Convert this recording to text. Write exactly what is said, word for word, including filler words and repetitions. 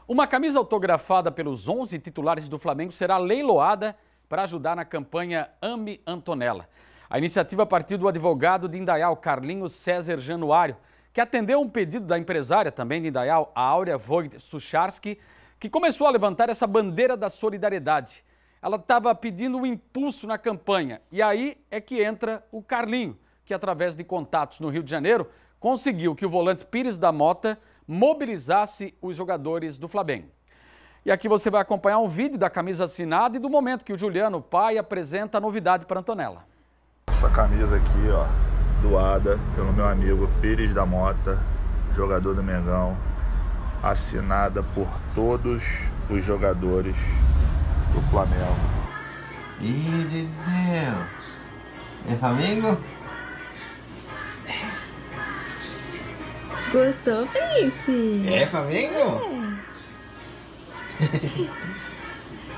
Uma camisa autografada pelos onze titulares do Flamengo será leiloada para ajudar na campanha Ame Antonella. A iniciativa partiu do advogado de Indaial, Carlinhos César Januário, que atendeu um pedido da empresária também de Indaial, a Áurea Voigt Sucharski, que começou a levantar essa bandeira da solidariedade. Ela estava pedindo um impulso na campanha e aí é que entra o Carlinho, que através de contatos no Rio de Janeiro conseguiu que o volante Pires da Mota mobilizasse os jogadores do Flamengo. E aqui você vai acompanhar um vídeo da camisa assinada e do momento que o Juliano, pai, apresenta a novidade para Antonella. Essa camisa aqui, ó, doada pelo meu amigo Pires da Mota, jogador do Mengão, assinada por todos os jogadores do Flamengo. Ih, Dedéu, é Flamengo? Gostou, Felipe? É Flamengo? É.